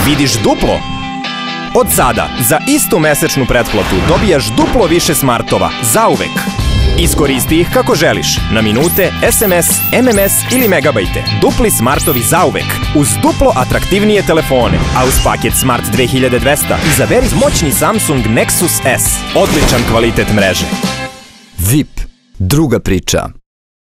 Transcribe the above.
Vidiš duplo? Od sada, za istu mesečnu pretplatu dobijaš duplo više smartova, zauvek. Iskoristi ih kako želiš, na minute, SMS, MMS ili megabajte. Dupli smartovi zauvek, uz duplo atraktivnije telefone, a uz paket Smart 2200 izaberi moćni Samsung Nexus S. Odličan kvalitet mreže. VIP, druga priča.